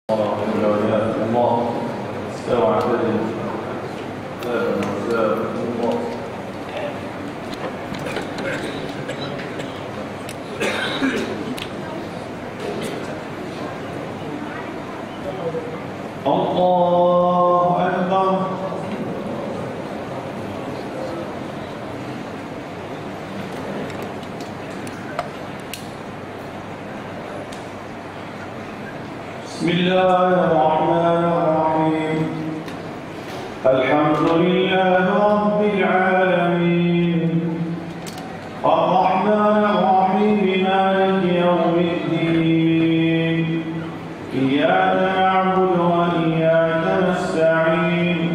الله استوى عدد الله الله أكبر. بسم الله الرحمن الرحيم. الحمد لله رب العالمين الرحمن الرحيم مالك يوم الدين إياك نعبد وإياك نستعين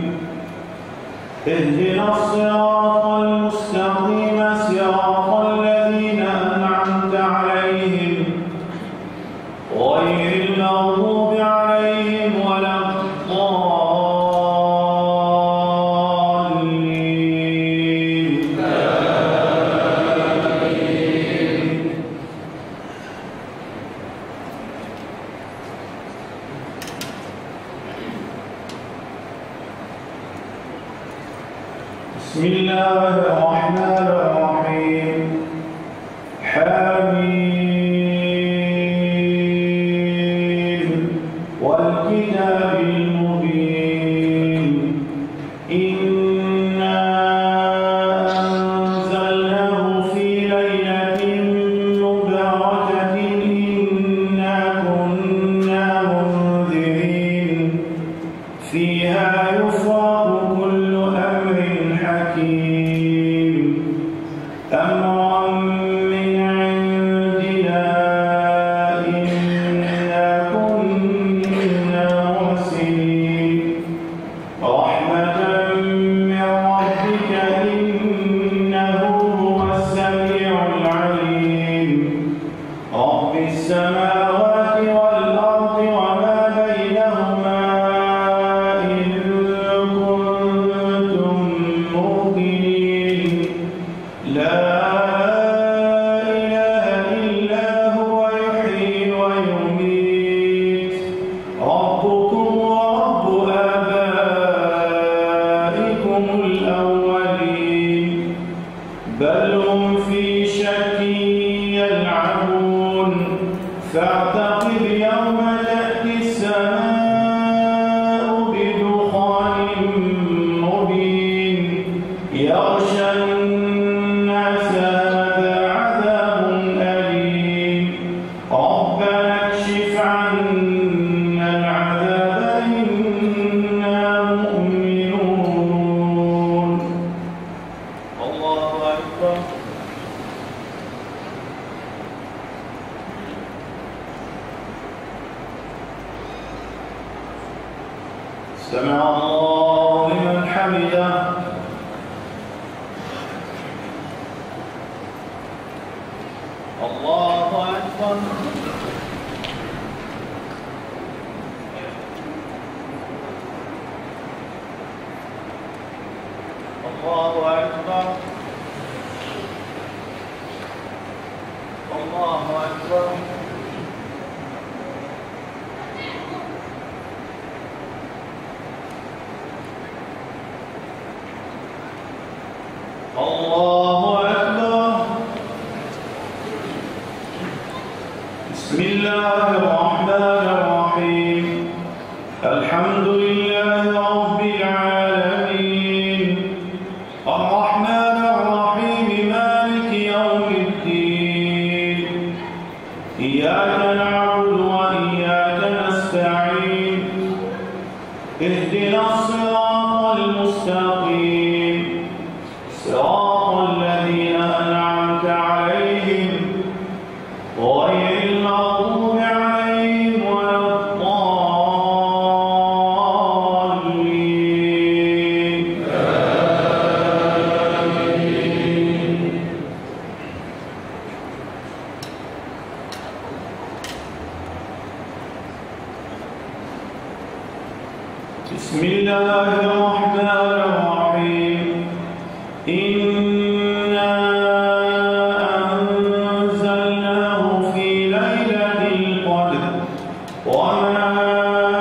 اهدنا الصراط المستقيم صراط الذين أنعمت عليهم غير المغضوب عليهم ولا الضالين. بسم الله الرحمن الرحيم. حميم والكتاب المبين إنا أنزلناه في ليلة مباركة إنا كنا منذرين فيها يفرق كل أمر حكيم أمرا من عندنا إنا كنا مرسلين رحمة من ربك إنه هو السميع العليم رب السماوات والأرض وما بينهما إن كنتم موقنين لا إله إلا هو يحيي ويميت ربكم ورب آبائكم الأولين بل هم في شك يلعبون فاعتقب يوم تأتي السماء بدخان مبين يغشى الناس هذا عذاب أليم ربنا اكشف عنا العذاب إنا مؤمنون. الله أكبر. سمع الله لمن حمده. الله أكبر. الله أكبر. الله أكبر. الله أكبر. بسم الله الرحمن الرحيم. الحمد لله رب العالمين الرحمن الرحيم مالك يوم الدين إياك نعبد وإياك نستعين اهدنا الصراط المستقيم صراط الذين أنعمت عليهم غير المغضوب عليهم ولا الضالين. بسم الله الرحمن الرحيم. إنا أنزلناه في ليلة القدر وما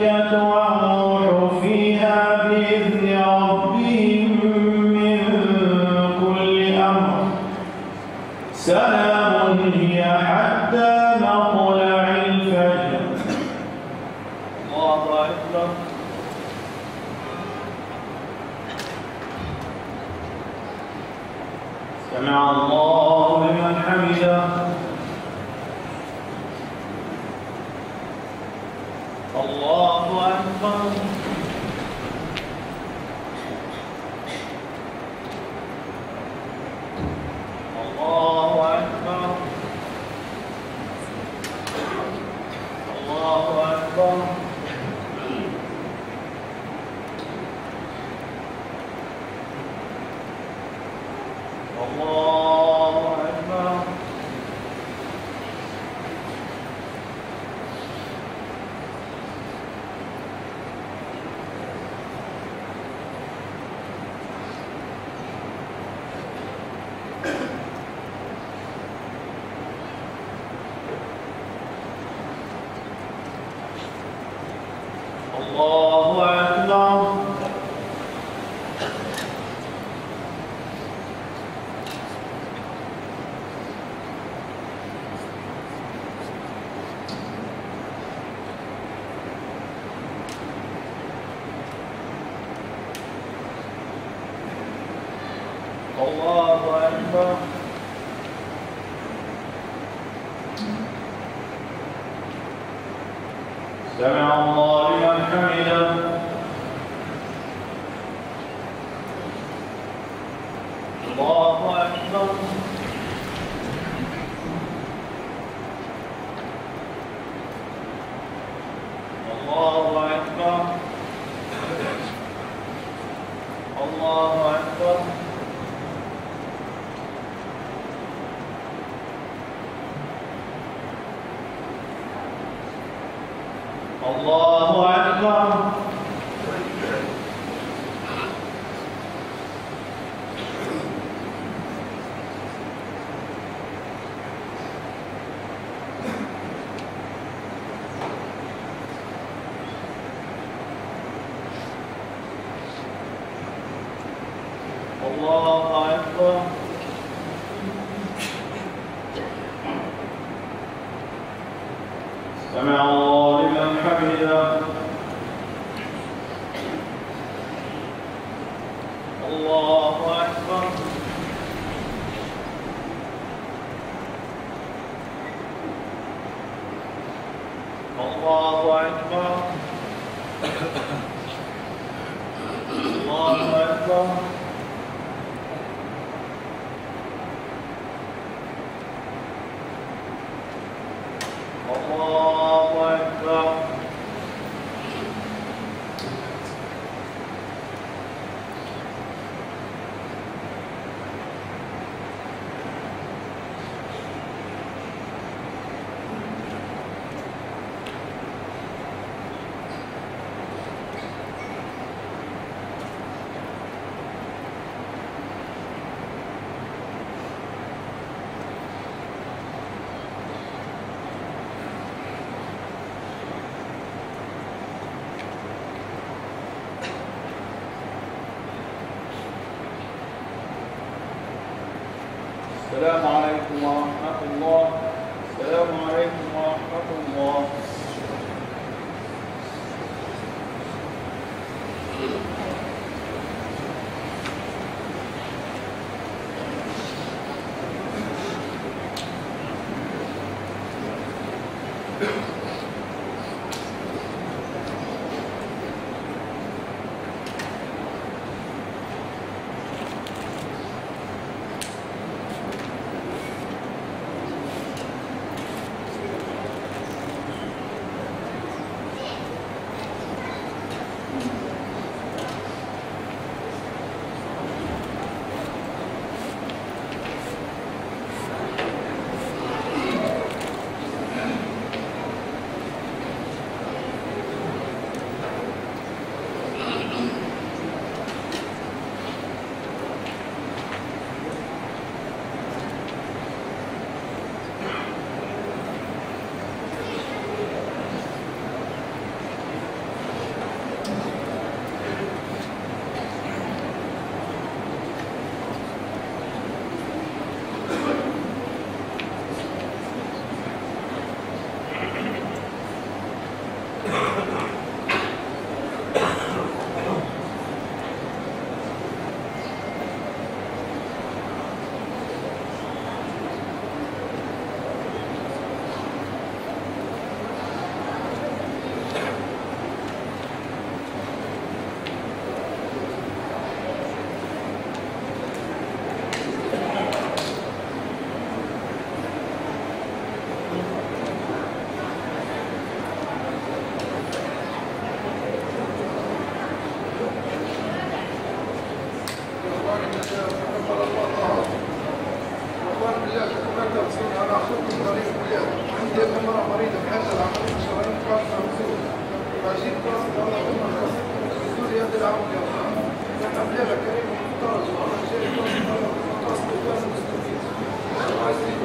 الملائكة والروح فيها بإذن ربهم من كل أمر سلام هي حتى مطلع الفجر. الله أكبر. سمع الله لمن حمده. الله أكبر. الله أكبر. الله أكبر. الله أكبر. الله أكبر. الله أكبر. سمع الله لمن حمده. الله أكبر. الله أكبر. الله أكبر. الله أكبر. الله أكبر. سمع الله لمن حمده. الله أكبر. الله أكبر. الله أكبر. الله أكبر. السلام عليكم ورحمة الله. السلام عليكم ورحمة الله. تقبل الله طاعته. واخوان بالله كما تقصون انا اخوكم طريق البلاد. عندي امراه مريضه بحاجه لعمليه شرايين قاصره وزور. وعايزين قاصر الله ثم قاصر. الزور يد العون يا الله. فقبل كريم ممتاز والله شيء قاصر قدام المستفيد. وعايزين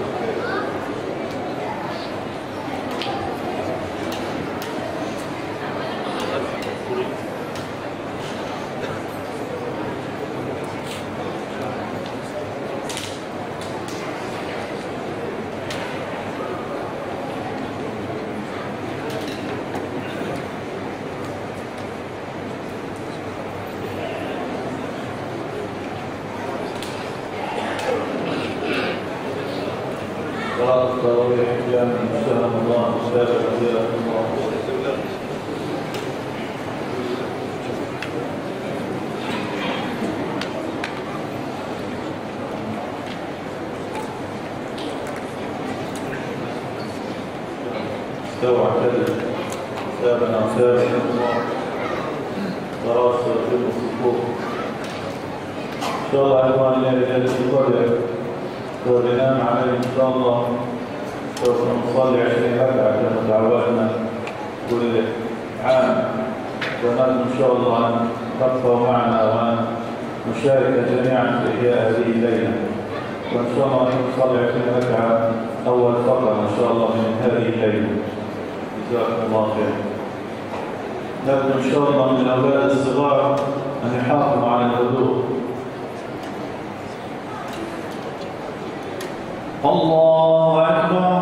صلاة التراويح جامع إن شاء الله أستاذ جزاكم الله. استوى اعتدل سابنا وسابنا الله دراسة وجب الصفوف إن شاء الله أيضا ليلة القدر وننام عليه إن شاء الله سوف نصلي 20 ركعة كما تعودنا كل عام ونرجو إن شاء الله أن تبقوا معنا وأن نشارك جميعا في إحياء هذه الليلة وإن شاء الله نصلي 20 ركعة أول فقرة إن شاء الله من هذه الليلة. جزاكم الله خير. نبدأ إن شاء الله من الأولاد الصغار أن يحافظوا على الوضوء. الله أكبر.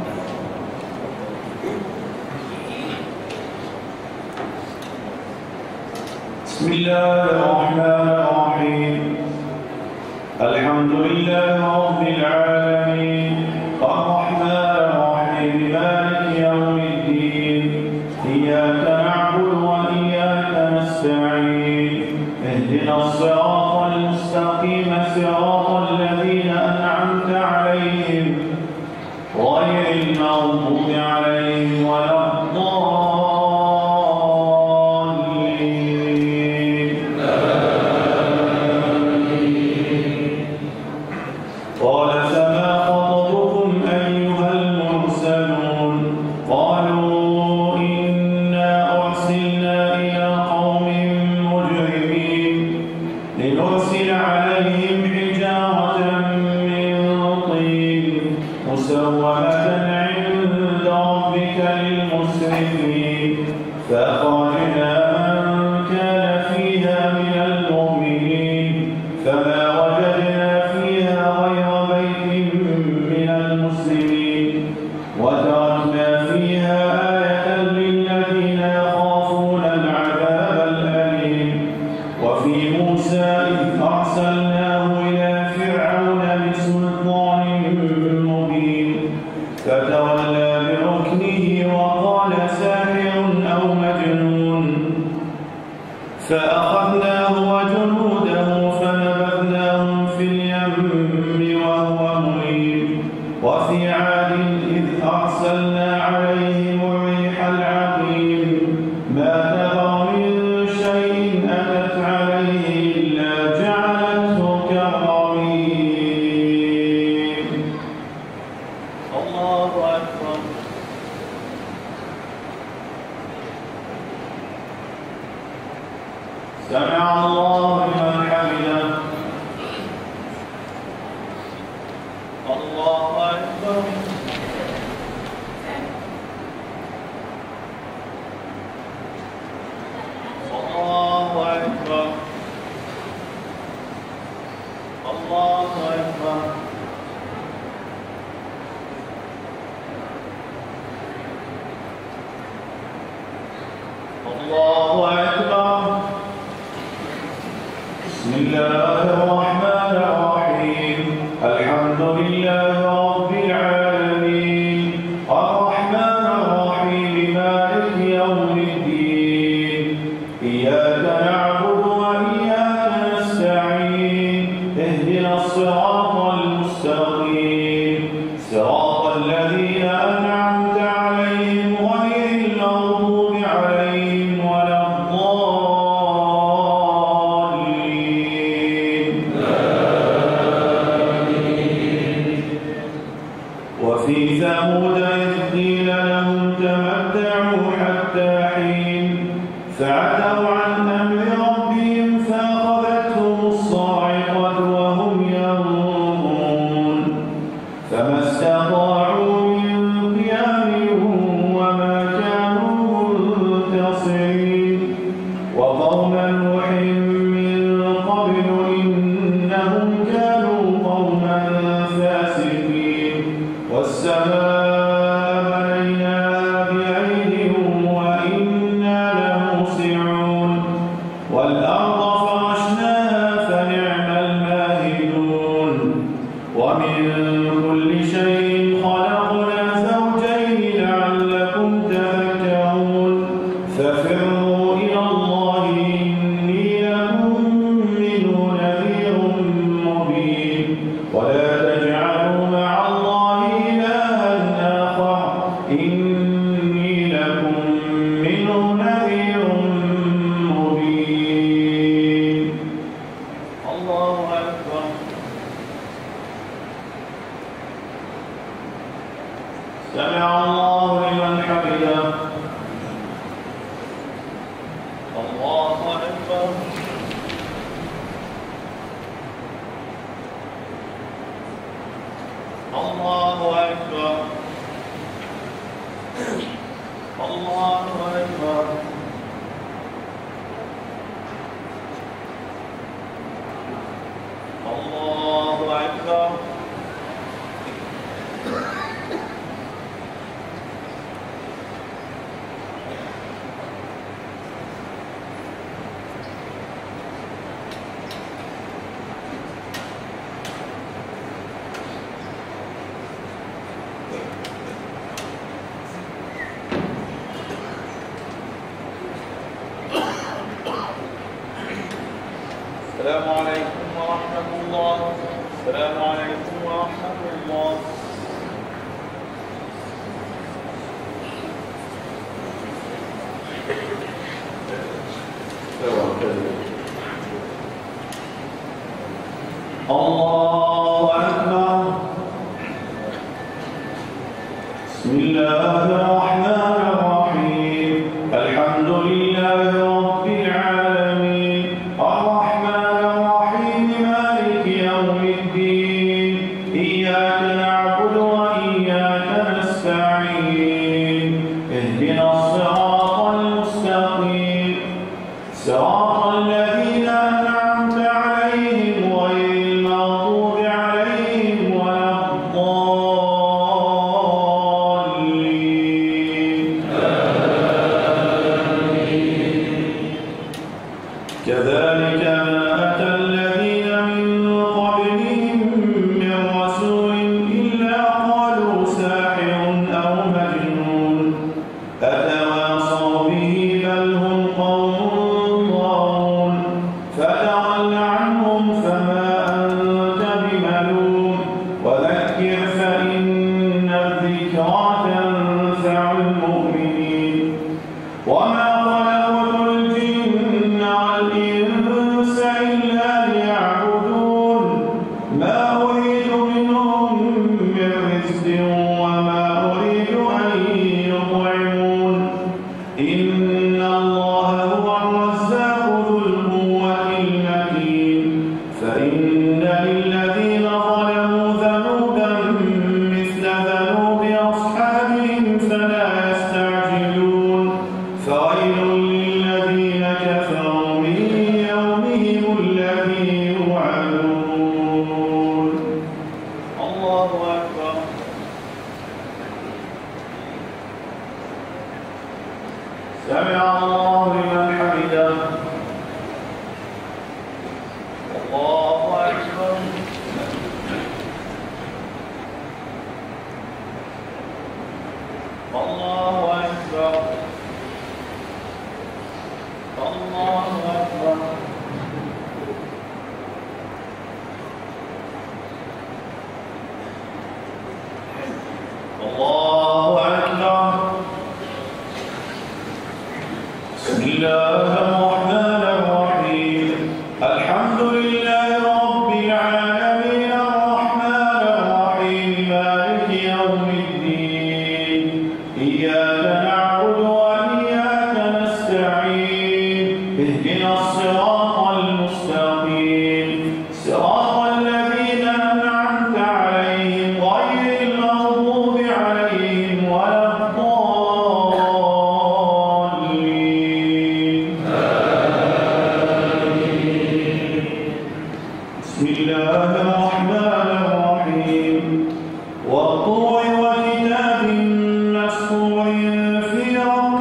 بسم الله الرحمن الرحيم. الحمد لله رب العالمين الرحمن الرحيم مالك يوم الدين إياك نعبد وإياك نستعين اهدنا الصراط المستقيم صراط الذين أنعمت عليهم غير المغضوب عليهم ولا الضالين. قال فما خطبكم أيها المرسلون قالوا إنا أرسلنا إلى قوم مجرمين لنرسل عليهم حجارة من طين مسومة عند ربك للمسرفين فأخرجنا من كان فيها من المؤمنين فما وجدنا فيها غير بيت من المسلمين وتركنا فيها آية للذين يخافون العذاب الأليم. وفي موسى إذ أرسلناه إلى فرعون بسلطان مبين فتولى بركنه وقال ساحر أو مجنون فأخذناه وجنوده فنبذناهم في اليم وهو مليم. وفي عاد إذ أرسلنا عليهم الريح العقيم ما تذر من شيء أتت عليه إلا جعلته كالرميم. الله أكبر. سمع الله لمن حمده. الله أكبر. الله أكبر. الله أكبر. الله أكبر. بسم الله الرحمن الرحيم. الحمد لله رب العالمين الرحمن الرحيم مالك يوم الدين إياك نعبد وإياك نستعين اهدنا الصراط المستقيم صراط الذين أنعمت عليهم غير المغضوب عليهم ولا الضالين. فعتوا عن أمر ربهم فأخذتهم الصاعقة وهم ينظرون فما استطاعوا من قيام وما كانوا منتصرين وقوم نوح من قبل إنهم كانوا قوما فاسقين والسماء بنيناها بأيد وإنا لموسعون والأرض فرشناها فنعم الماهدون ومن كل شيء خلقنا زوجين لعلكم تذكرون ففروا إلى الله إني لكم منه نذير مبين ولا تجعلوا مع الله إلها آخر إني لكم منه نذير مبين. الله أكبر. سمع الله لمن حمده. الله أكبر. الله أكبر. الله أكبر. الله أكبر. السلام عليكم ورحمة الله. السلام عليكم ورحمة الله. الله أكبر. بسم الله الرحمن الرحيم. الحمد لله رب العالمين الرحمن الرحيم مالك يوم الدين إياك نعبد وإياك نستعين اهدنا الصراط المستقيم صراط الذين أنعمت عليهم غير المغضوب عليهم ولا الضالين. كذلك ما أتى الذين من قبلهم من رسول إلا قالوا ساحر أو مجنون أتواصوا به بل هم قوم ضالون فتول عنهم فما أنت بملوم وذكر فإن الذكرى تنفع المؤمنين وما خلقت الجن والإنس إلا ليعبدون ما أريد منهم من رزق وما أريد أن يطعمون إن الله هو الرزاق ذو القوة المتين فإن للذين ظلموا ذنوبا مثل ذنوب أصحابهم فلا يستعجلون فويل للذين كفروا من يومهم الذي يوعدون. الله أكبر. سمع الله لمن حمده. الله أكبر. الله أكبر. الله أكبر. الله أكبر. بسم الله الرحمن الرحيم. الحمد لله رب العالمين الرحمن الرحيم مالك يوم الدين إياك نعبد وإياك نستعين اهدنا الصراط المستقيم صراط الذين أنعمت عليهم غير المغضوب عليهم ولا الضالين بسم الله الرحمن الرحيم والطور وكتاب مسطور في رق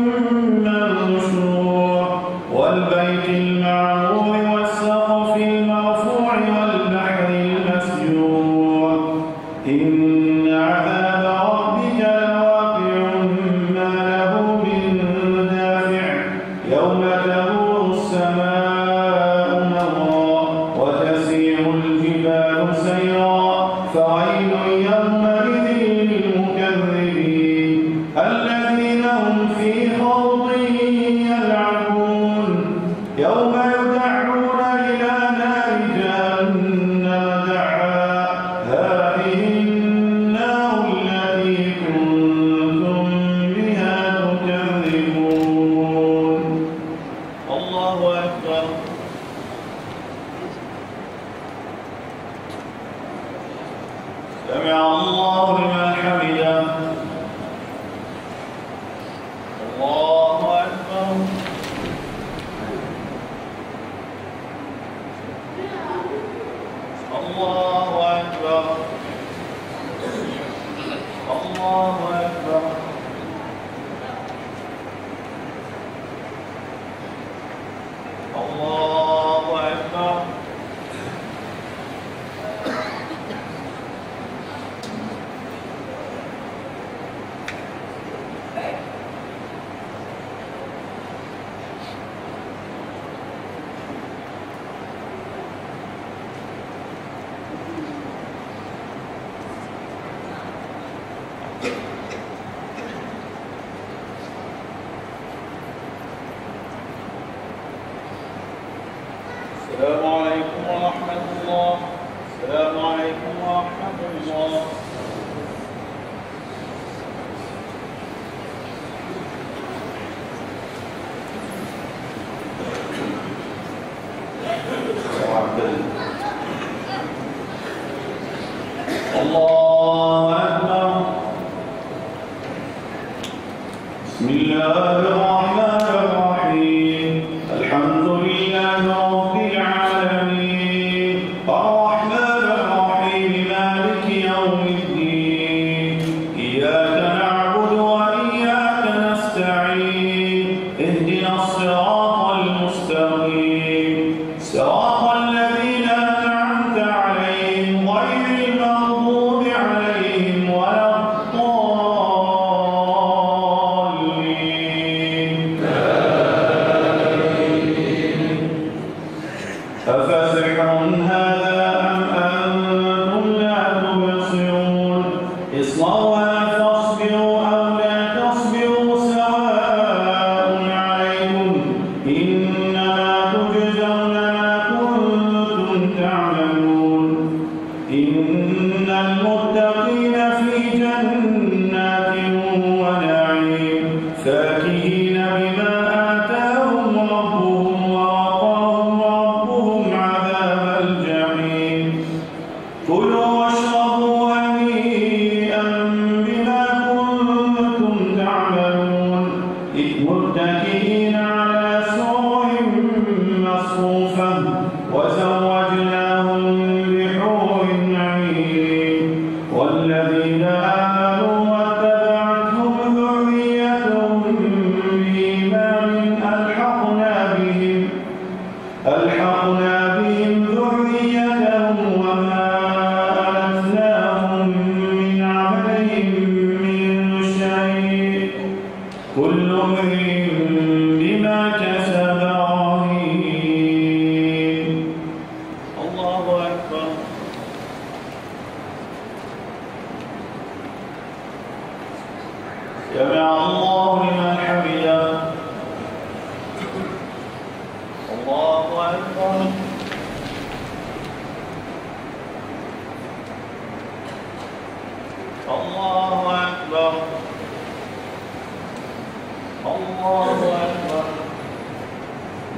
منشور والبيت المعمور والسقف المرفوع والبحر المسجور إن عذاب ربك لواقع ما له من دافع يوم تمور السماء مورا وتسير الجبال سيرا فويل يومئذ للمكذبين الذين هم في خوض يلعبون يوم يدعون إلى نار جهنم دعا هذه النار التي كنتم بها تكذبون الله أكبر سمع الله لمن حمده الله أكبر الله أكبر الله أكبر الله أكبر السلام عليكم ورحمة الله السلام عليكم ورحمة الله الله أكبر بسم الله الرحمن الرحيم الحمد لله رب العالمين الرحمن الرحيم مالك يوم الدين إياك نعبد وإياك نستعين اهدنا الصراط المستقيم صراط الذين أنعمت عليهم غير المغضوب عليهم ولا الضالين أفسحر هذا أم أنتم لا تبصرون اصلوها فاصبروا أو لا تصبروا سواء عليكم إنما تجزون ما كنتم تعملون إن المتقين في جنات ونعيم فاكهين بما آتاهم ربهم ووقاهم ربهم عذاب الجحيم كلوا واشربوا هنيئا بما كنتم تعملون متكئين على سرر مصفوفة وزوجناهم بحور عين والذين آمنوا واتبعتهم ذريتهم بإيمان ألحقنا بهم ذريتهم وما ألتناهم من عملهم من شيء كل امرئ بما كسب رهين الله أكبر سمع الله لمن حمده الله أكبر الله أكبر الله أكبر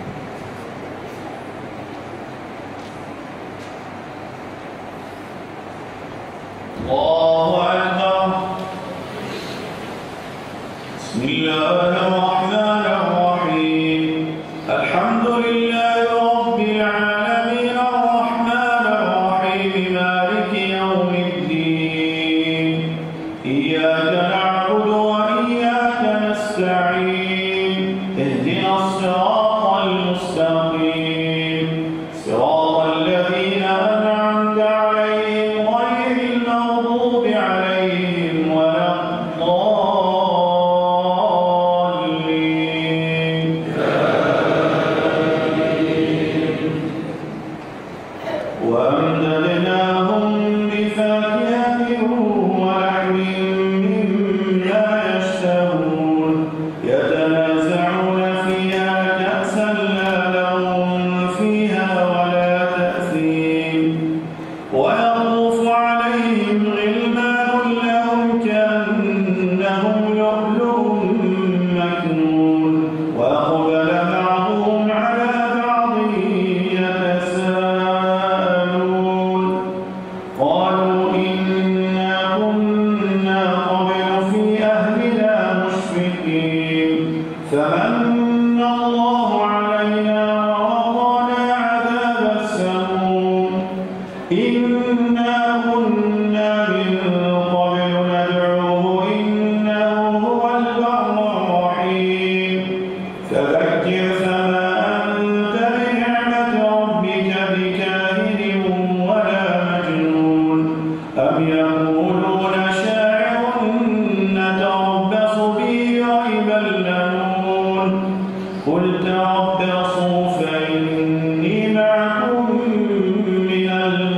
قل تربصوا فإني معكم من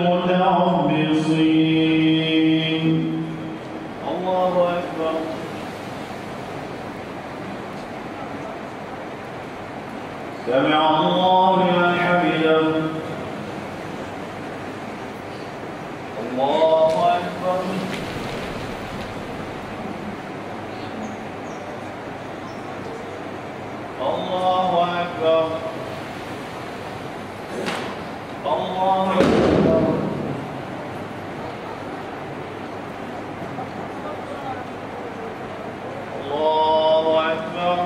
المتربصين. الله أكبر. سمع الله لمن حمده. الله أكبر. الله أكبر. الله أكبر. الله أكبر.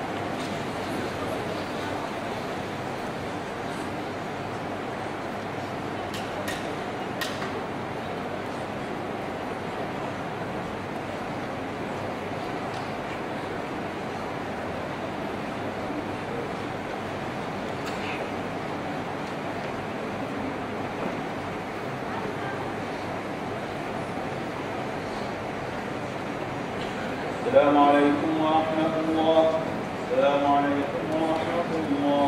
السلام عليكم ورحمة الله. السلام عليكم ورحمة الله.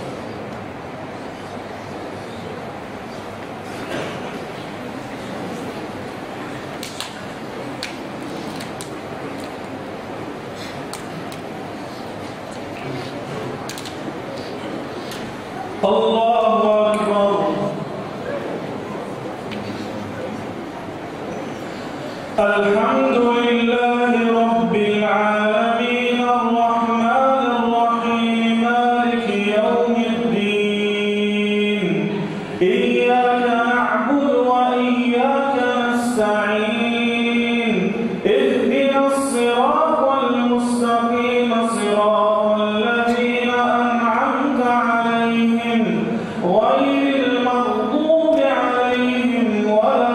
الله أكبر. الحمد لله رب العالمين الرحمن الرحيم مالك يوم الدين إياك نعبد وإياك نستعين اهدنا الصراط المستقيم صراط الذين أنعمت عليهم غير المغضوب عليهم ولا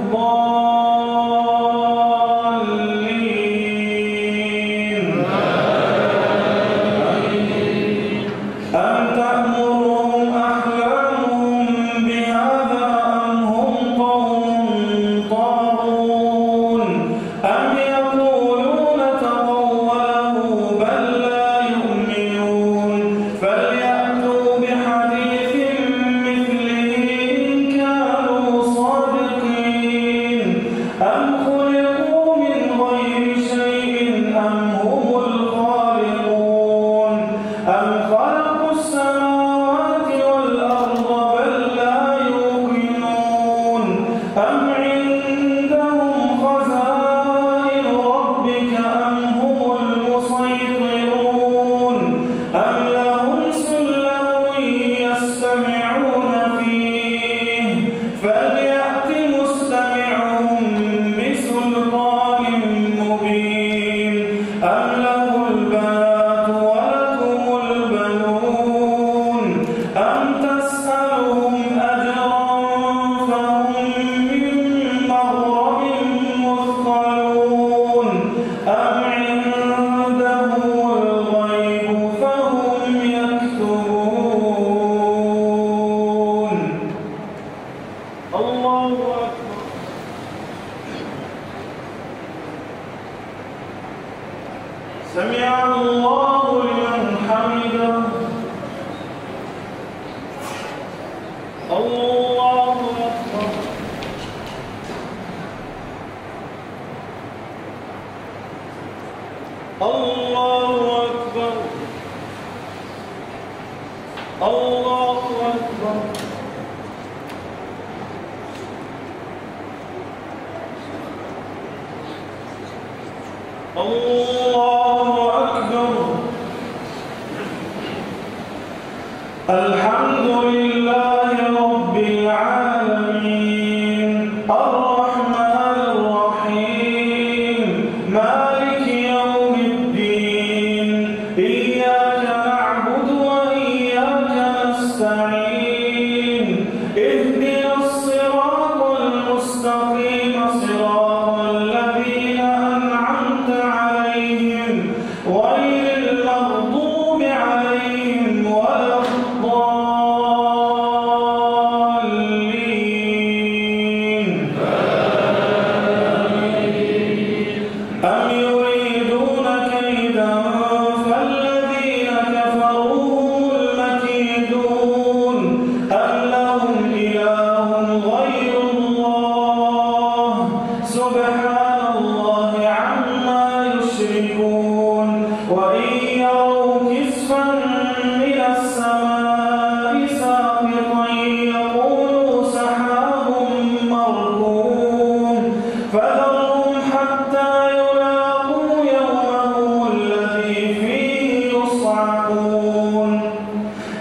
أم تأمرهم أحلامهم بهذا أم هم قوم طاغون أم يقولون تقوله بل لا يؤمنون فليأتوا بحديث مثله إن كانوا صادقين أم خلقوا من غير شيء أم هم الخالقون أم خلقوا السماوات والأرض بل لا يوقنون أم عندهم خزائن ربك أم هم المسيطرون أم لهم سلم يستمعون فيه فليأت مستمعهم بسلطان مبين أم له البنات ولكم البنون أم تسألهم أجرا فهم من مغرم مثقلون أم عندهم الغيب فهم يكتبون. الله أكبر. سمع الله لمن حمده. الله أكبر. الله أكبر. الله أكبر. الله أكبر. الحمد لله رب العالمين الرحمن الرحيم مالك يوم الدين إياك نعبد وإياك نستعين اهدنا الصراط المستقيم صراط الذين أنعمت عليهم غير المغضوب عليهم ولا الضالين.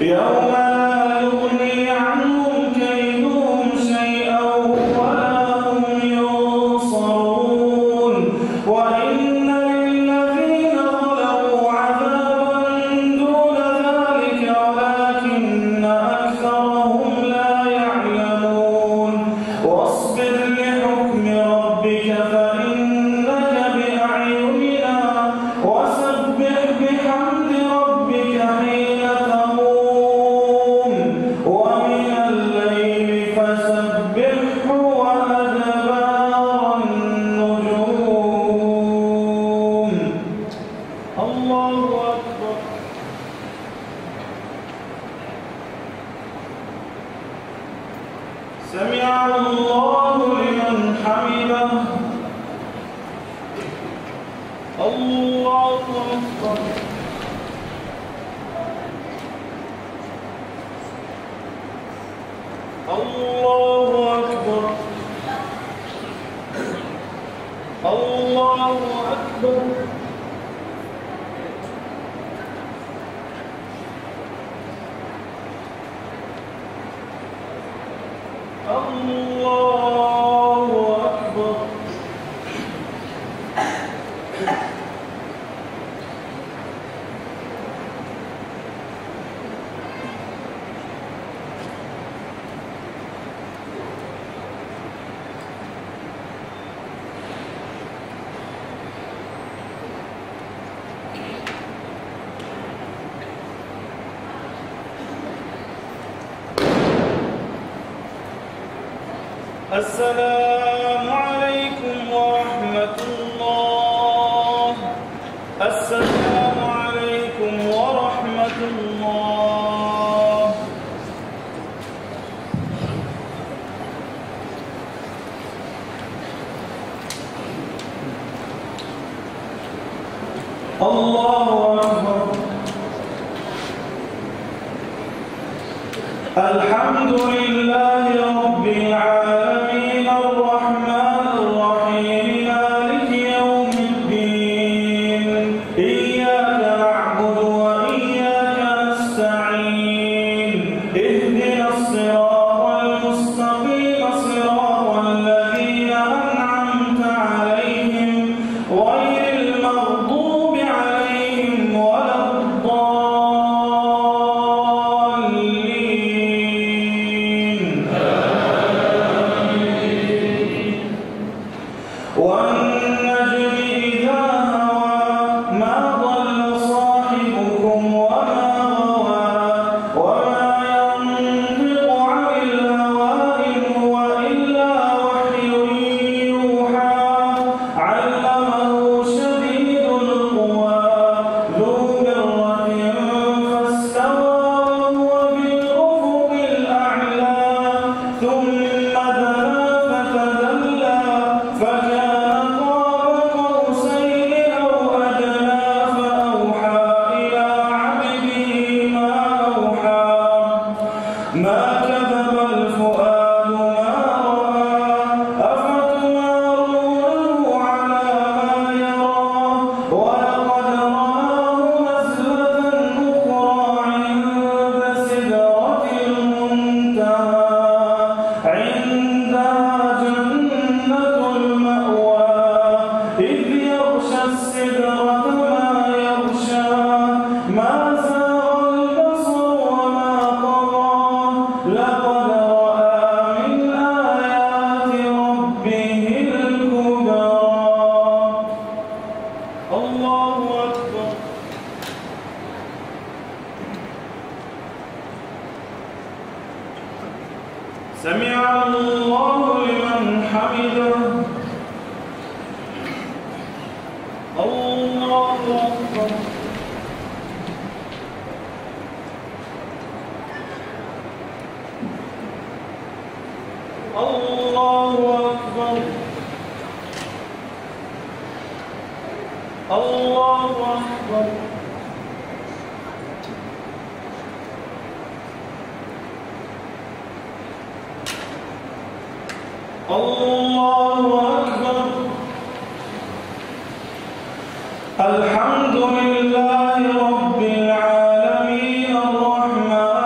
يوم لا يغني عنهم كيدهم شيئا ولا هم ينصرون وإن للذين ظلموا عذابا دون ذلك ولكن أكثرهم لا يعلمون واصبر لحكم ربك فإنك بأعيننا وسبح بحمد ربك حين تقوم ومن الليل فسبحه وأدبار النجوم. الله أكبر. سمع الله لمن حمده. الله أكبر. الله أكبر. الله أكبر. الله أكبر. السلام عليكم ورحمة الله. السلام عليكم ورحمة الله. الله أكبر. الحمد لله رب العالمين الرحمن الرحيم مالك يوم الدين إياك نعبد وإياك نستعين اهدنا الصراط المستقيم صراط الذين أنعمت عليهم غير المغضوب عليهم ولا والنجم إذا هوى ما ضل صاحبكم وما غوى وما ينطق عن الهوى إن هو إلا وحي يوحى علمه شديد القوى ذو مرة فاستوى وهو بالأفق الأعلى ثم دنا فتدلى فكان قاب قوسين أو أدنى فأوحى إلى عبده ما أوحى ما كذب الفؤاد ما رأى أفتمارونه على ما يرى ولقد رآه نزلة أخرى عند سدرة المنتهى عندها جنة المأوى إذ يغشى السدرة ما يغشى ما زاغ البصر وما طغى لقد رأى من آيات ربه الكبرى. الله أكبر. سمع الله لمن حمده. الله أكبر. الله أكبر. الله أكبر. الله أكبر. الحمد لله رب العالمين الرحمن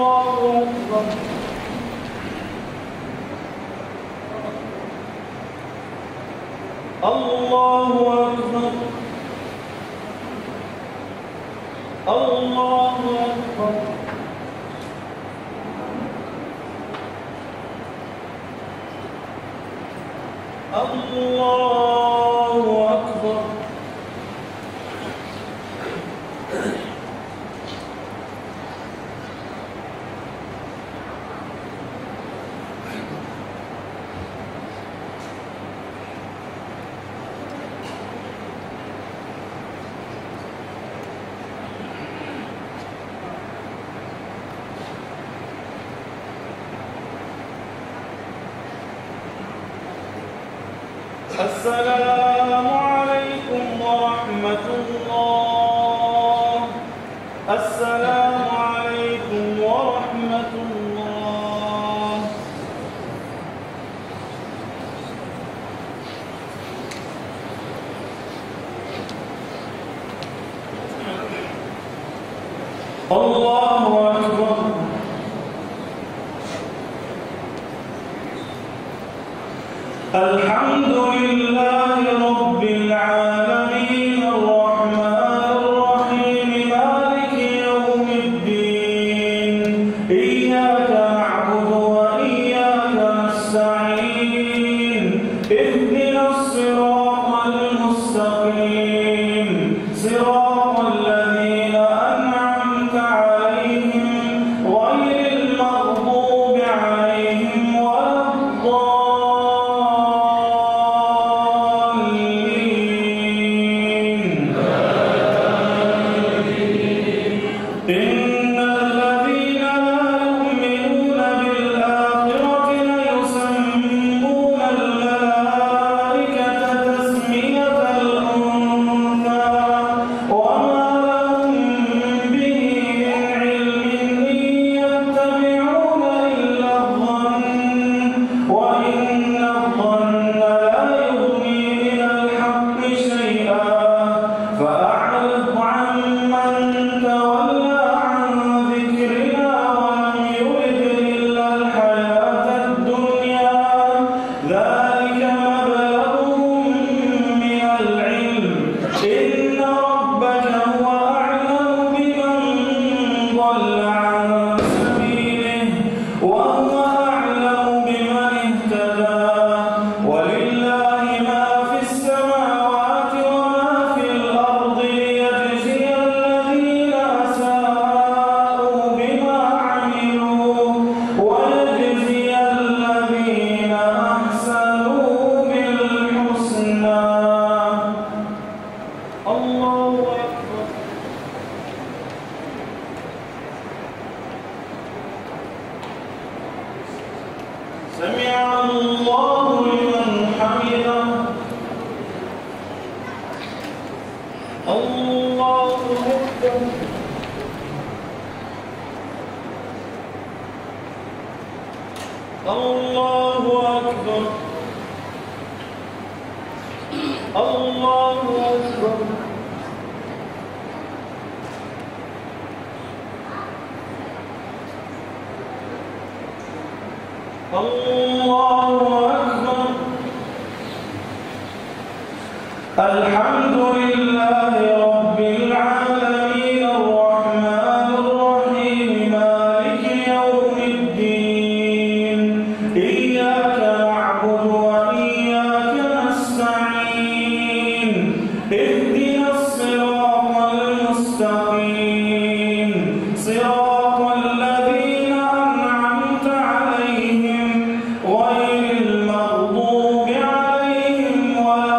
السلام عليكم ورحمة الله. السلام عليكم ورحمة الله. الله أكبر. الحمد لله رب العالمين الرحمن الرحيم مالك يوم الدين إياك نعبد وإياك نستعين اهدنا الصراط المستقيم صراط الذين أنعمت عليهم غير المغضوب عليهم ولا سمع الله لمن حمده. الله أكبر. الله أكبر. الله أكبر. الله أكبر. الحمد لله رب العالمين الرحمن الرحيم مالك يوم الدين إياك نعبد وإياك نستعين اهدنا الصراط المستقيم صراط الذين أنعمت عليهم غير المغضوب عليهم ولا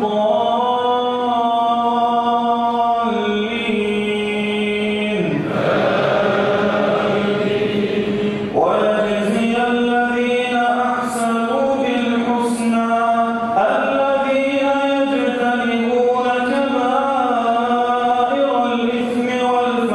الضالين. ويجزي الذين أحسنوا بالحسنى الذين يجتنبون كبائر الإثم والفواحش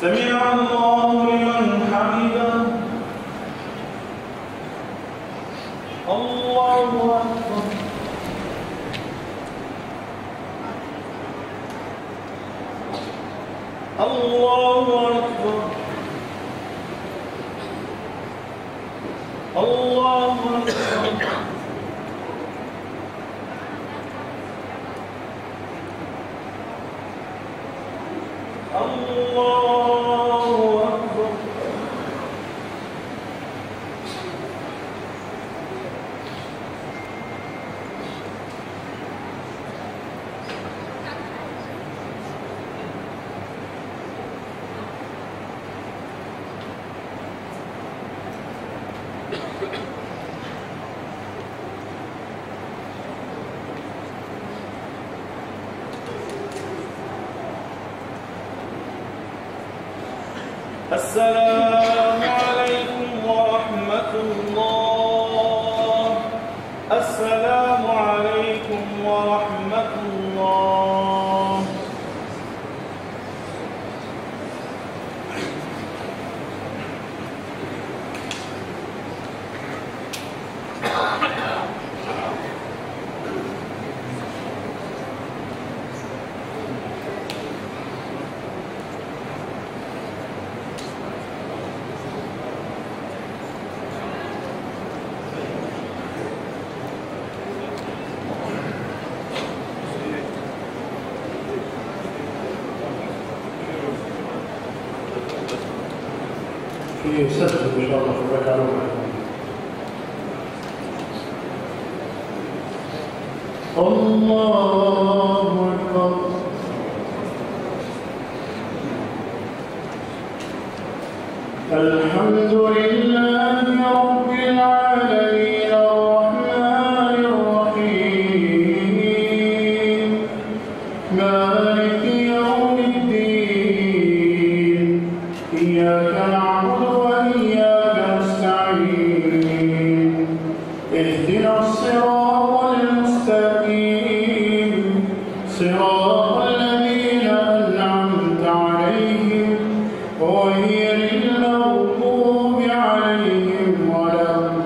سمع الله لمن حمده. الله أكبر. الله أكبر. الله أكبر. الله أكبر. السلام عليكم ورحمة الله. السلام عليكم ورحمة الله. في سجد إن شاء الله في الركعة الأولى. الله أكبر. الحمد لله رب العالمين الرحمن الرحيم مالك يوم الدين إياك نعبد وإياك نستعين اهدنا الصراط المستقيم صراط الذين أنعمت عليهم غير المغضوب عليهم ولا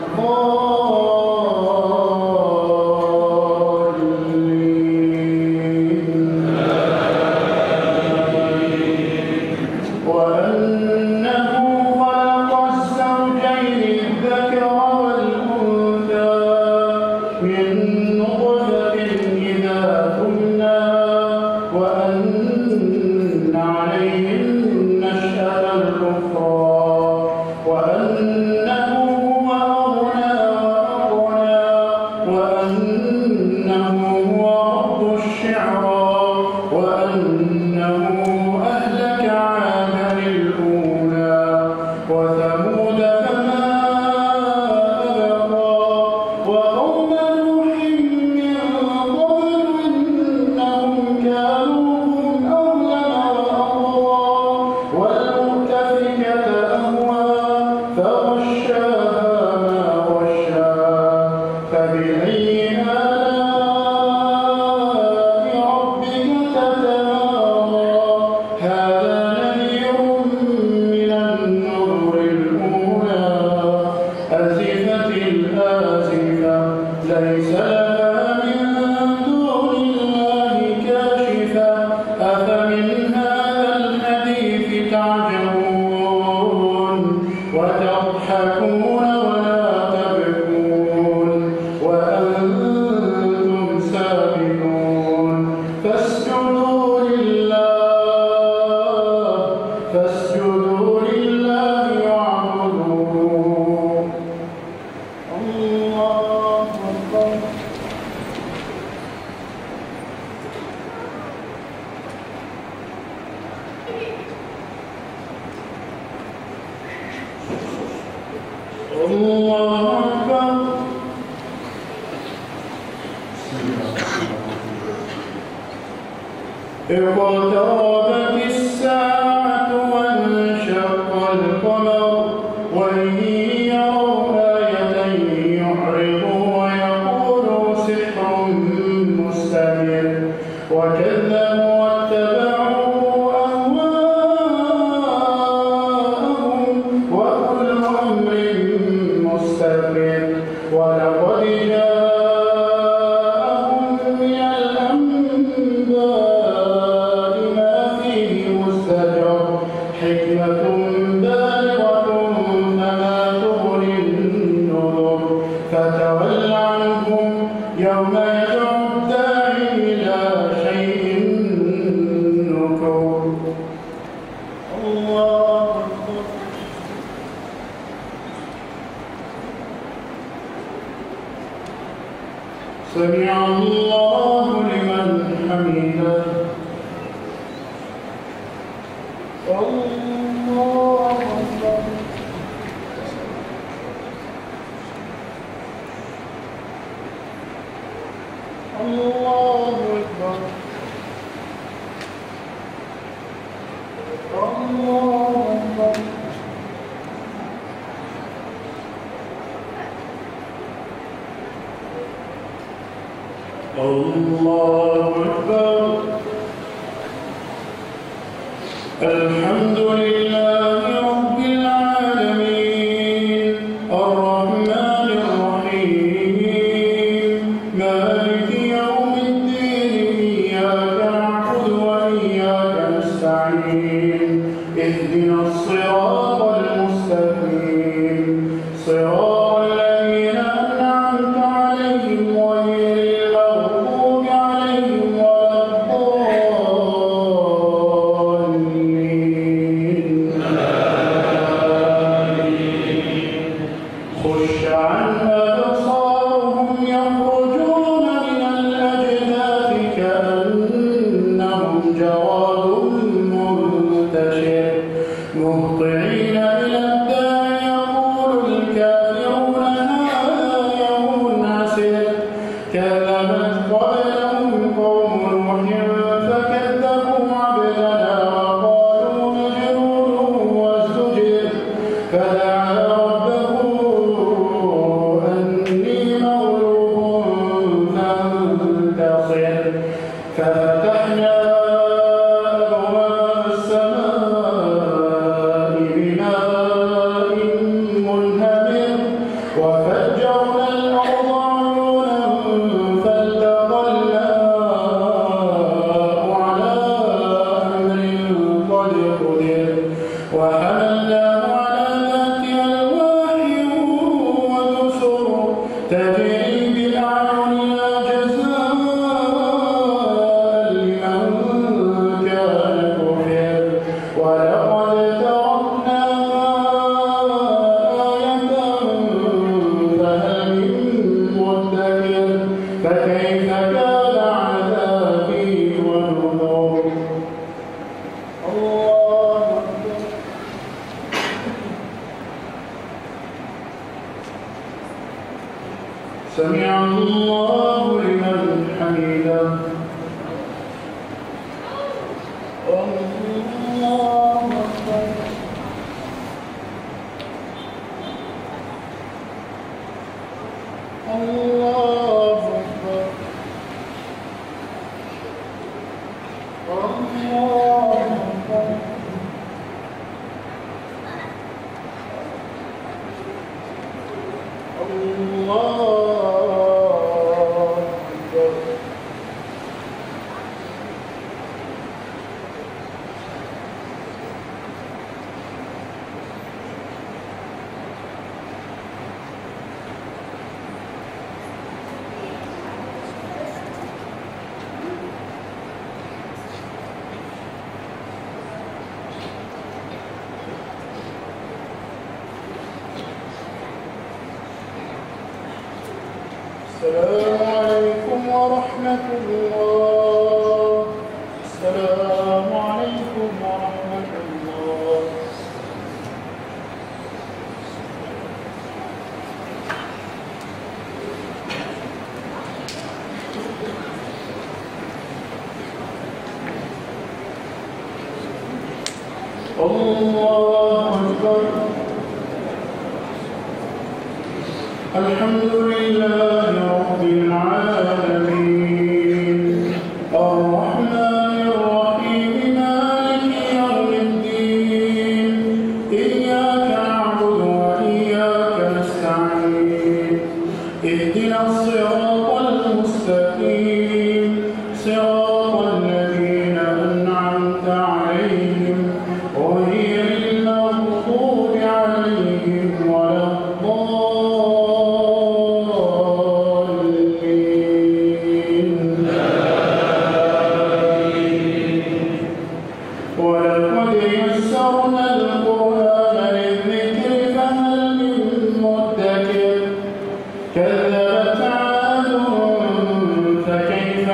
الضالين وأنه خلق الزوجين الذكر والأنثى من نطفة إذا تمنى وأن عليه النشأة الأخرى وأنه هو أغنى وأنه هو رب الشعرى وأنه أهلك عادا الأولى وثمود فما أبقى وقوم نوح من قبل إنهم كانوا هم أظلم وأطغى والمؤتفكة أهوى فغشاها ما غشا فبأي آلاء ربك تتمارى هذا نذير من النذر الأولى أزفت الآزفة ليس لها من دون الله كاشفة أفمن هذا الحديث تعجبون وتضحكون ولا تبكون وأنتم سامدون فاسجدوا لله واعبدوا الله أكبر. الله أكبر. اقتربت الساعة وانشق القمر وإن يروا آية يعرضوا ويقولوا سحر مستمر وكذبوا واتبعوا أهواءهم الله أكبر. الحمد لله رب العالمين الرحمن الرحيم مالك يوم الدين إياك نعبد وإياك نستعين اهدنا الصراط المستقيم صراط الذين أنعمت عليهم غير المغضوب عليهم ولا الضالين. خش عن أبصارهم يخرجون من الأجداث كأنهم جراد منتشر مهطعين إلى الداع يقول الكافرون هذا يوم عسير كذبت قبلهم قوم نوح فكذبوا عبدنا وقالوا مجنون وازدجر فدعا ربه أني مغلوب فانتصر ففتحنا أبواب السماء بماء منهمر وفجرنا الأرض عيونا فالتقى الماء على أمر قد قدر وحملناه على ذات ألواح ودسر تجري بأعيننا جزاء لمن كان كفر ولقد تركناها آية فهل من مدكر فكيف كان عذابي ونذر. الله أكبر. سمع الله لمن حمده. الله أكبر. الله أكبر. الله أكبر. الله أكبر. السلام عليكم ورحمة الله. السلام عليكم ورحمة الله. الله أكبر. الحمد لله رب العالمين الرحمن الرحيم مالك يوم الدين إياك نعبد وإياك نستعين اهدنا الصراط المستقيم صراط الذين أنعمت عليهم غير المغضوب عليهم ولا الضالين. ولقد يسرنا القرآن للذكر فهل من مدكر كذبت عاد فكيف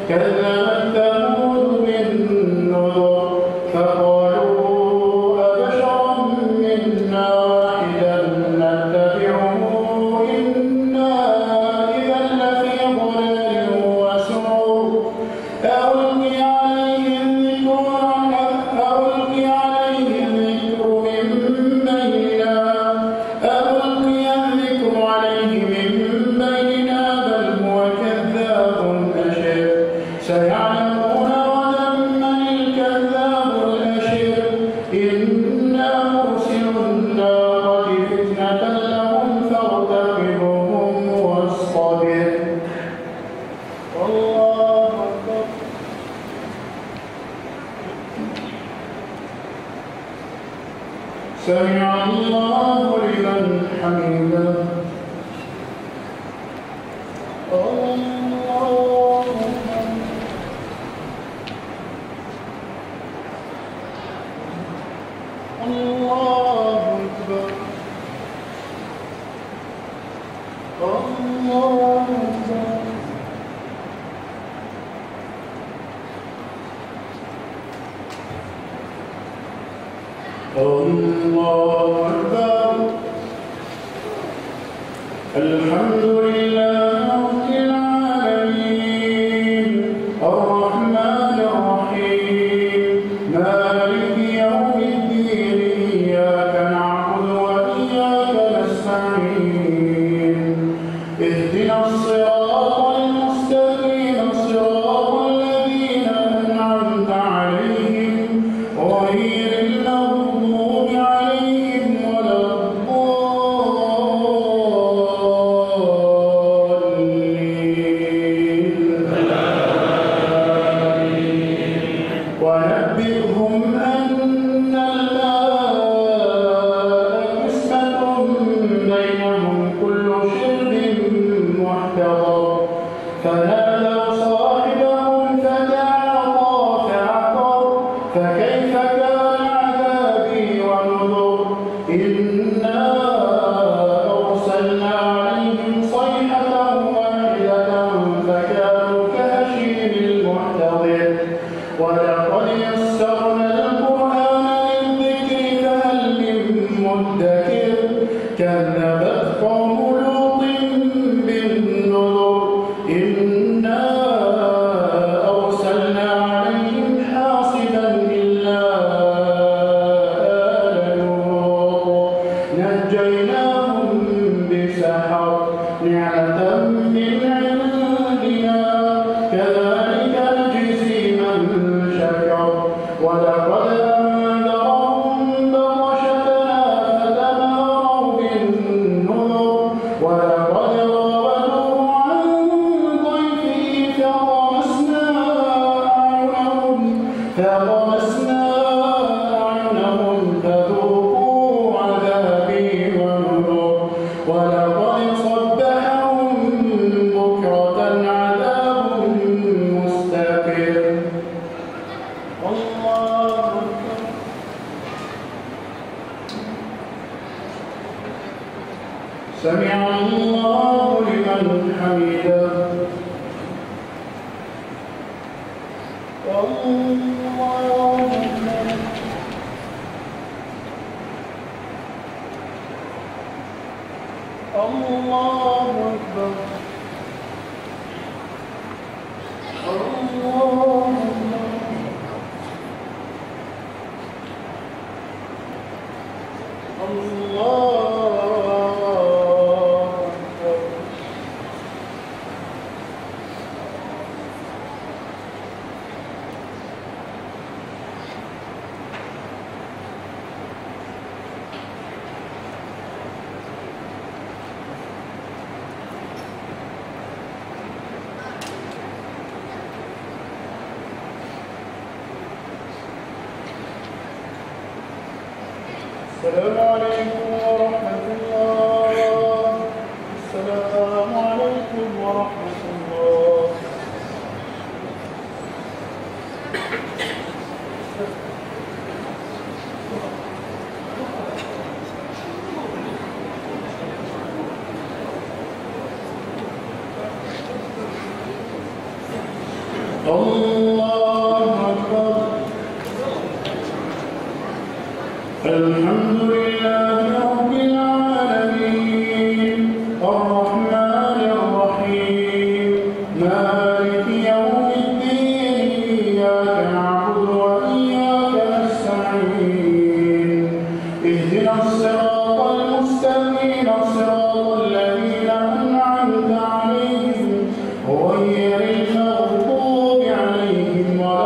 كذبت ثمود بالنذر فقالوا أبشرا منا واحدا نتبعه إنا إذا لفي ضلال وسعر ألقي عليه الذكر من بيننا بل هو كذاب أشر سيعلمون غدا من الكذاب الأشر إنا مرسل الناقة فتنة لهم فارتقبهم واصطبر الله أكبر سمع الله لمن حمده الله أكبر الله أكبر الله أكبر الحمد لله رب العالمين الرحمن الرحيم مالك يوم الدين إياك نعبد وإياك نستعين اهدنا الصراط المستقيم صراط الذين أنعمت عليهم غير المغضوب عليهم ولا ونبئهم أن الماء قسمة بينهم كل شرب محتضر فنادوا صاحبهم فتعاطى فعقر فكيف كان عذابي ونذر إنا أرسلنا عليهم صيحة واحدة فكانوا كهشيم المحتضر ولقد يسرنا القرآن للذكر فهل من مدكر كذبت قوم لوط بالنذر إنا أرسلنا عليهم حاصبا إلا آل لوط نجيناهم بسحر نعمة من عندنا كذلك نجزي من شكر ولقد أنذرهم بطشتنا فتماروا بالنذر ولقد راودوه عن ضيفه فطمسنا أعينهم فذوقوا عذابي ونذر ولقد صبحهم بكرة عذاب مستقر الله أكبر سمع الله لمن حمده الله أكبر الله أكبر الله السلام عليكم ورحمة الله. السلام عليكم ورحمة الله. الله أكبر. الحمد لله رب العالمين الرحمن الرحيم مالك يوم الدين إياك نعبد وإياك نستعين اهدنا الصراط المستقيم صراط الذين أنعمت عليهم غير المغضوب عليهم ولا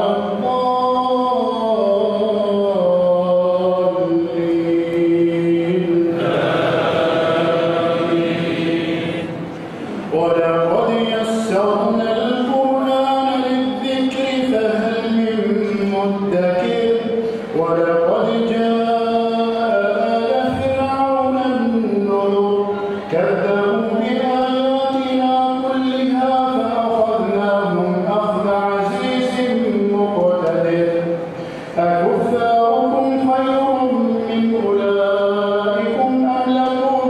الضالين. ولقد يسرنا القرآن للذكر فهل من مدكر ولقد جاء آل فرعون النذر كذبوا بآياتنا كلها فأخذناهم أخذ عزيز مقتدر أكفاركم خير من أولئكم أم لكم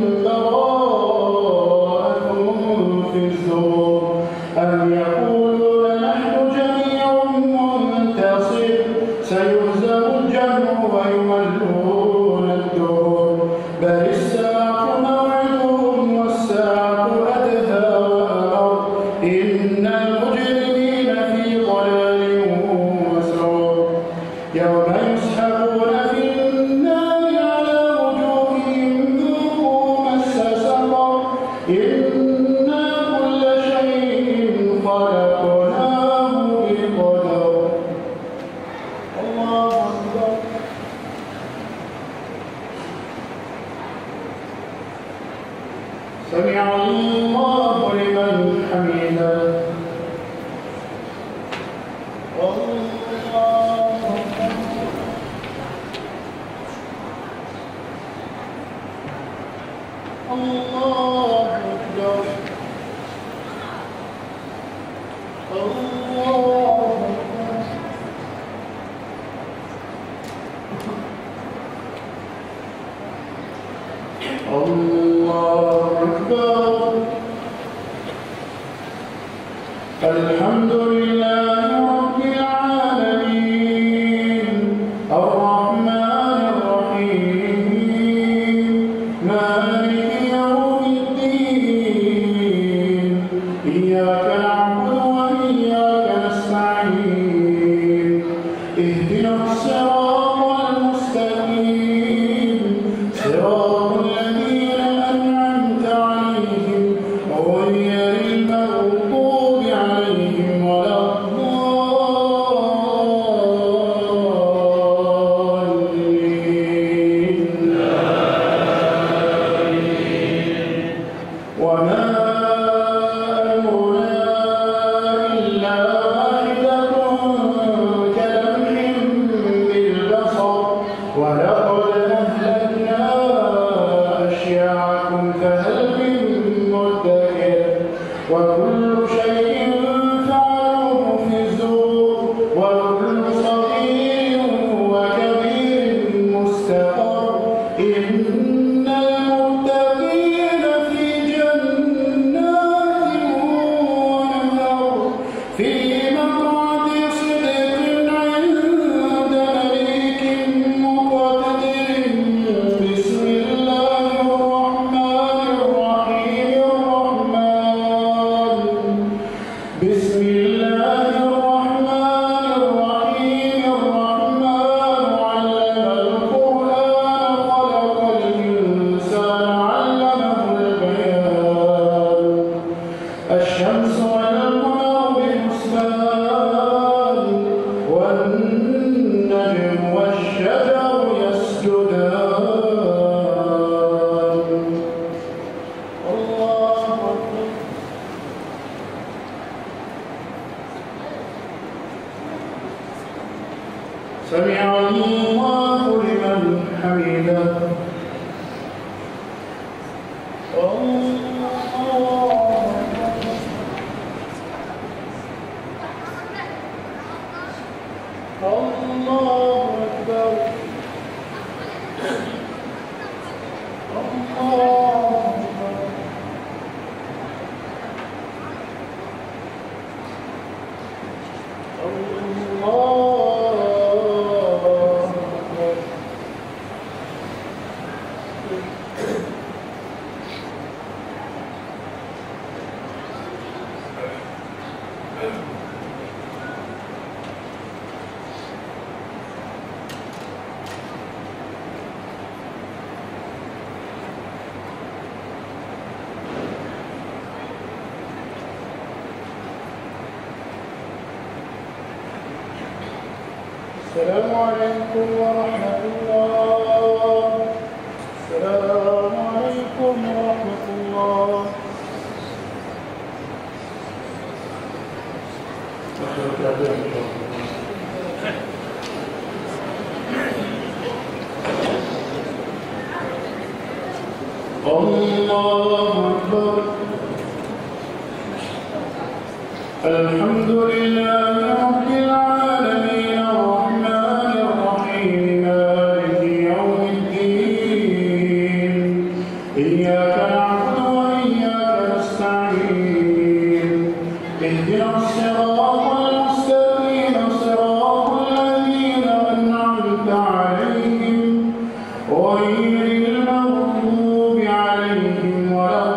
براءة في الزبر أم يقولون نحن جميع منتصر سيهزم الجمع ويولون الدبر بل الساعة موعدهم والساعة أدهى وأمر إن المجرمين في ضلال وسعر يوم يسحبون في النار على وجوههم ذوقوا مس سقر إنا كل شيء خلقناه بقدر. الله أكبر. سمع الله لمن حمده. الله أكبر. الله أكبر. الله أكبر. الله أكبر. الحمد لله رب العالمين الرحمن الرحيم مالك يوم الدين إياك نعبد وإياك نستعين اهدنا الصراط المستقيم صراط الذين أنعمت عليهم غير المغضوب عليهم ولا الضالين. وما أمرنا إلا واحدة كلمح بالبصر ولقد أهلكنا أشياعكم فهل من مدكر وكل شيء فعلوه في الزبر وكل صغير وكبير مستقر إن المتقين في جنات ونهر في مقعد صدق عند مليك مقتدر. بسم الله الرحمن الرحيم بسم الله الرحمن الرحيم الرحمن علم القرآن خلق الإنسان علمه البيان الشمس والقمر بحسبان والنجم والشجر يسجدان. الله أكبر. سمع الله لمن حمده. الله أكبر. السلام عليكم ورحمة الله. السلام عليكم ورحمة الله. الله أكبر. الحمد لله رب العالمين الرحمن الرحيم مالك يوم الدين إياك نعبد وإياك نستعين اهدنا الصراط المستقيم صراط الذين أنعمت عليهم غير المغضوب عليهم ولا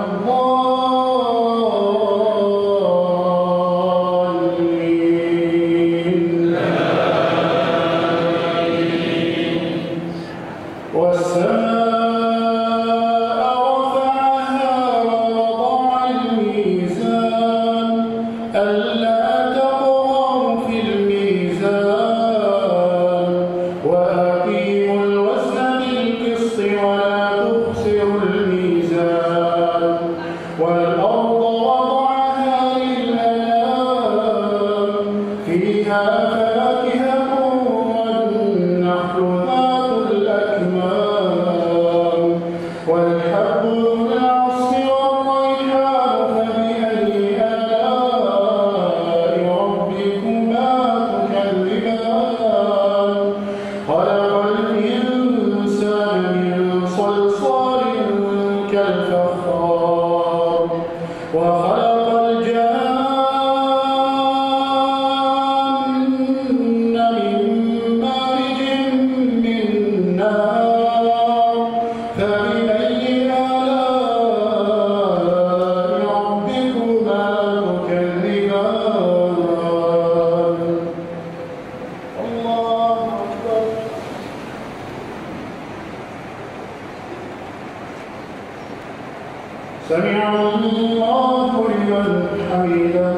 سمع الله لمن حمده.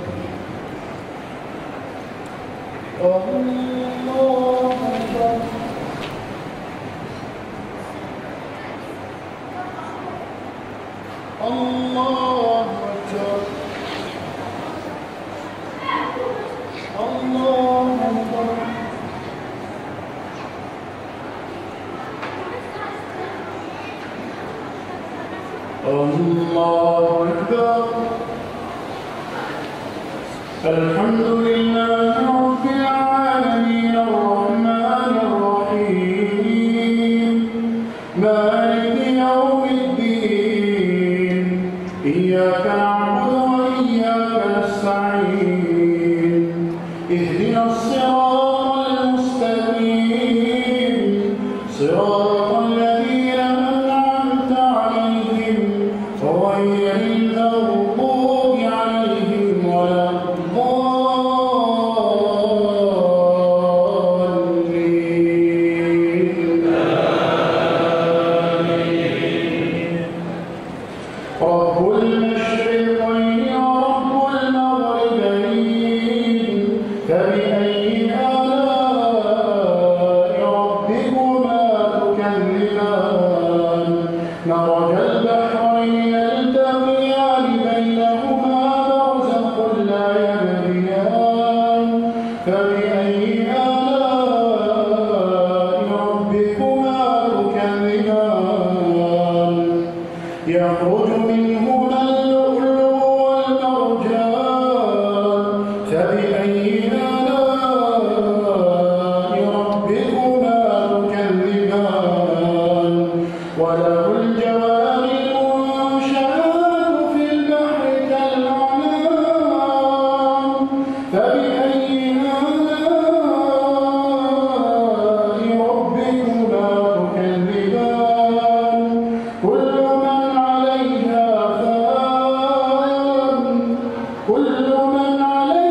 الله أكبر. الله أكبر. الله أكبر. الله أكبر. الحمد لله رب العالمين الرحمن الرحيم مالك يوم الدين إياك نعبد وإياك نستعين اهدنا الصراط المستقيم صراط الذين أنعمت عليهم غير المغضوب عليهم ولا الضالين. رب المشرقين ورب المغربين فبأي آلاء ربكما تكذبان مرج البحرين يلتقيان بينهما برزخ لا يبغيان فبأي آلاء ربكما تكذبان يخرج منهما اللؤلؤ والمرجان فبأي آلاء ربكما تكذبان وله الجوار المنشآت في البحر كالأعلام فبأي آلاء ربكما تكذبان كل من عليها فان كل من عليها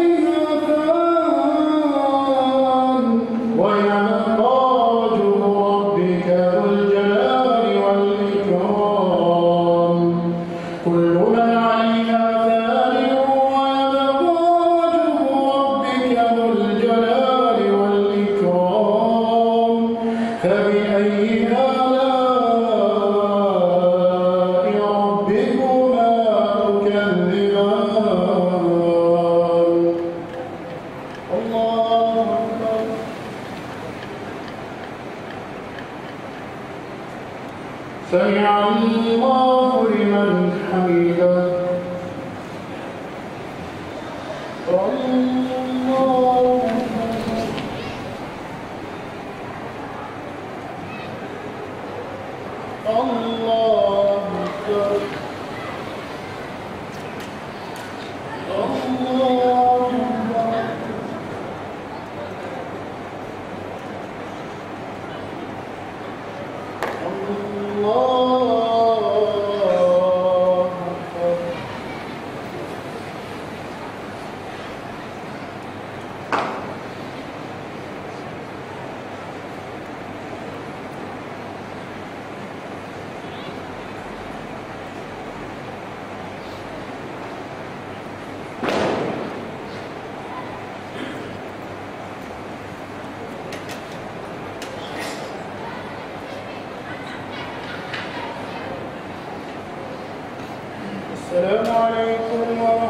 سمع الله لمن حمده الله أكبر الله أكبر السلام عليكم ورحمة